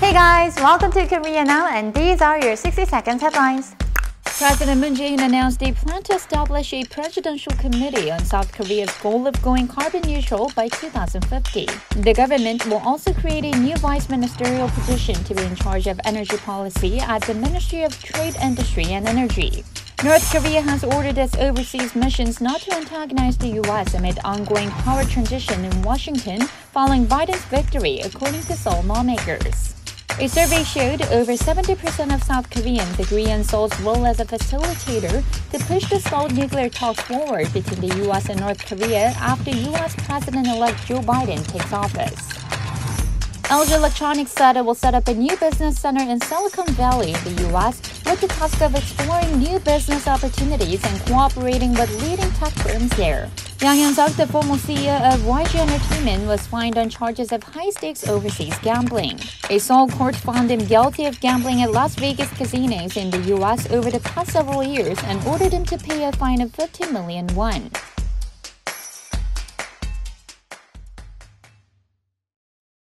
Hey guys, welcome to Korea Now, and these are your 60 seconds headlines. President Moon Jae-in announced they plan to establish a presidential committee on South Korea's goal of going carbon neutral by 2050. The government will also create a new vice ministerial position to be in charge of energy policy at the Ministry of Trade, Industry and Energy. North Korea has ordered its overseas missions not to antagonize the U.S. amid ongoing power transition in Washington following Biden's victory, according to Seoul lawmakers. A survey showed over 70% of South Koreans agree on Seoul's role as a facilitator to push the stalled nuclear talks forward between the U.S. and North Korea after U.S. President-elect Joe Biden takes office. LG Electronics said it will set up a new business center in Silicon Valley in the U.S. with the task of exploring new business opportunities and cooperating with leading tech firms there. Yang Hyun-suk, the former CEO of YG Entertainment, was fined on charges of high-stakes overseas gambling. A Seoul court found him guilty of gambling at Las Vegas casinos in the U.S. over the past several years and ordered him to pay a fine of 50 million won.